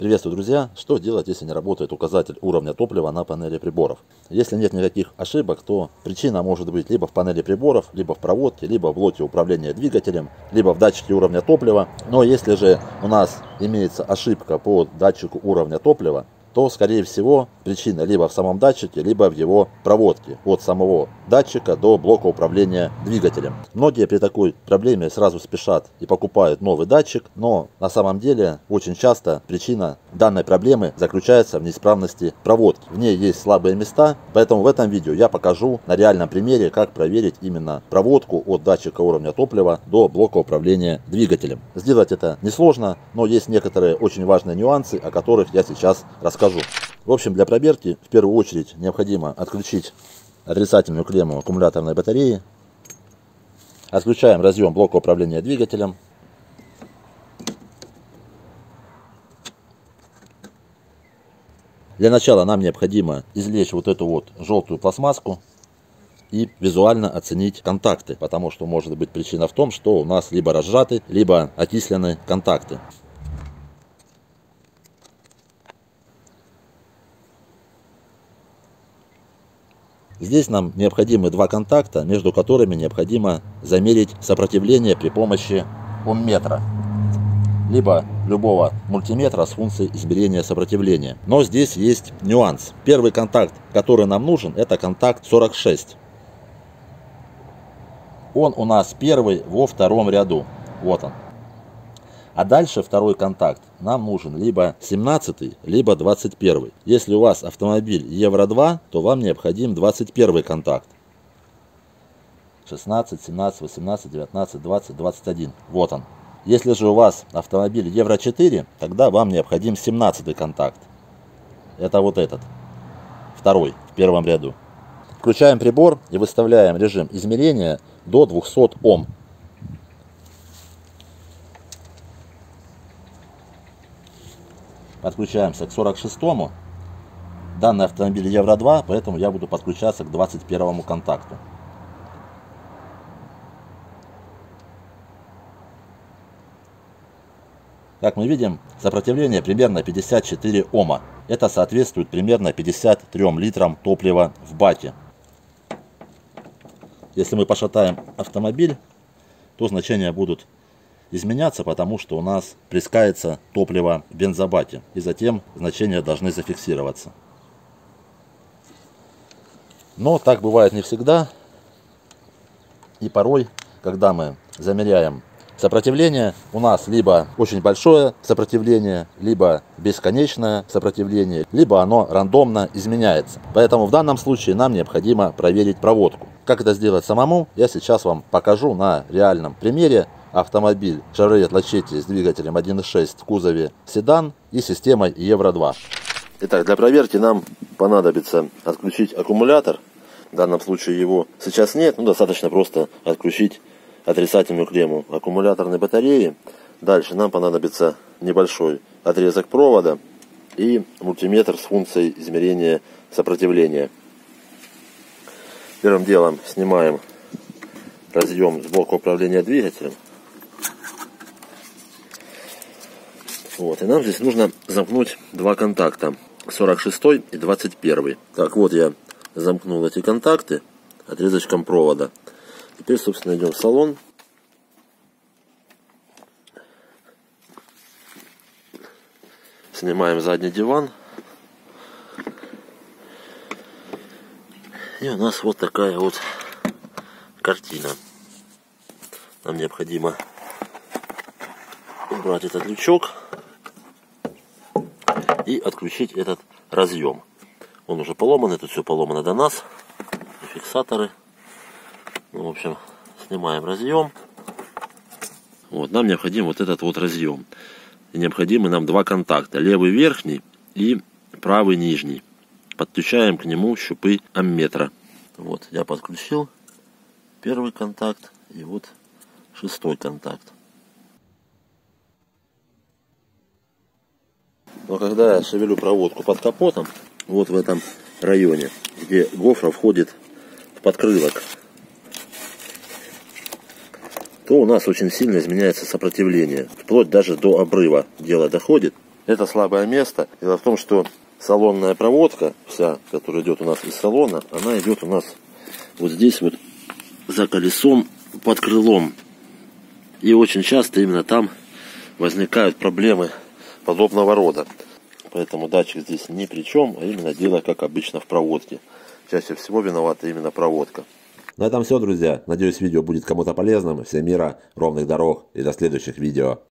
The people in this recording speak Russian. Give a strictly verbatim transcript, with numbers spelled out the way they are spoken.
Приветствую, друзья! Что делать, если не работает указатель уровня топлива на панели приборов? Если нет никаких ошибок, то причина может быть либо в панели приборов, либо в проводке, либо в блоке управления двигателем, либо в датчике уровня топлива. Но если же у нас имеется ошибка по датчику уровня топлива, то, скорее всего, причина либо в самом датчике, либо в его проводке от самого датчика до блока управления двигателем. Многие при такой проблеме сразу спешат и покупают новый датчик, но на самом деле очень часто причина данной проблемы заключается в неисправности проводки. В ней есть слабые места, поэтому в этом видео я покажу на реальном примере, как проверить именно проводку от датчика уровня топлива до блока управления двигателем. Сделать это несложно, но есть некоторые очень важные нюансы, о которых я сейчас расскажу. В общем, для проверки в первую очередь необходимо отключить отрицательную клемму аккумуляторной батареи. Отключаем разъем блока управления двигателем. Для начала нам необходимо извлечь вот эту вот желтую пластмасску и визуально оценить контакты, потому что может быть причина в том, что у нас либо разжаты, либо окислены контакты. Здесь нам необходимы два контакта, между которыми необходимо замерить сопротивление при помощи омметра, либо любого мультиметра с функцией измерения сопротивления. Но здесь есть нюанс. Первый контакт, который нам нужен, это контакт сорок шесть. Он у нас первый во втором ряду. Вот он. А дальше второй контакт нам нужен либо семнадцатый, либо двадцать первый. Если у вас автомобиль евро два, то вам необходим двадцать первый контакт. шестнадцать, семнадцать, восемнадцать, девятнадцать, двадцать, двадцать один. Вот он. Если же у вас автомобиль евро четыре, тогда вам необходим семнадцатый контакт. Это вот этот. Второй в первом ряду. Включаем прибор и выставляем режим измерения до двухсот Ом. Подключаемся к сорок шестому. Данный автомобиль евро два, поэтому я буду подключаться к двадцать первому контакту. Как мы видим, сопротивление примерно пятьдесят четыре Ома. Это соответствует примерно пятидесяти трём литрам топлива в баке. Если мы пошатаем автомобиль, то значения будут изменяться, потому что у нас плескается топливо в бензобаке, и затем значения должны зафиксироваться. Но так бывает не всегда, и порой, когда мы замеряем сопротивление, у нас либо очень большое сопротивление, либо бесконечное сопротивление, либо оно рандомно изменяется. Поэтому в данном случае нам необходимо проверить проводку. Как это сделать самому, я сейчас вам покажу на реальном примере. Автомобиль Chevrolet Lachetti с двигателем один и шесть в кузове седан и системой евро два. Итак, для проверки нам понадобится отключить аккумулятор. В данном случае его сейчас нет, но достаточно просто отключить отрицательную клемму аккумуляторной батареи. Дальше нам понадобится небольшой отрезок провода и мультиметр с функцией измерения сопротивления. Первым делом снимаем разъем с блока управления двигателем. Вот, и нам здесь нужно замкнуть два контакта, сорок шестой и двадцать первый. Так, вот я замкнул эти контакты отрезочком провода. Теперь, собственно, идем в салон. Снимаем задний диван. И у нас вот такая вот картина. Нам необходимо убрать этот лючок и отключить этот разъем. Он уже поломан, это все поломано до нас. Фиксаторы. Ну, в общем, снимаем разъем. Вот, нам необходим вот этот вот разъем. И необходимы нам два контакта. Левый верхний и правый нижний. Подключаем к нему щупы амметра. Вот, я подключил первый контакт и вот шестой контакт. Но когда я шевелю проводку под капотом, вот в этом районе, где гофра входит в подкрылок, то у нас очень сильно изменяется сопротивление. Вплоть даже до обрыва дело доходит. Это слабое место. Дело в том, что салонная проводка, вся, которая идет у нас из салона, она идет у нас вот здесь вот за колесом под крылом. И очень часто именно там возникают проблемы подобного рода. Поэтому датчик здесь ни при чем, а именно дело, как обычно, в проводке. Чаще всего виновата именно проводка. На этом все, друзья. Надеюсь, видео будет кому-то полезным. Всем мира, ровных дорог и до следующих видео.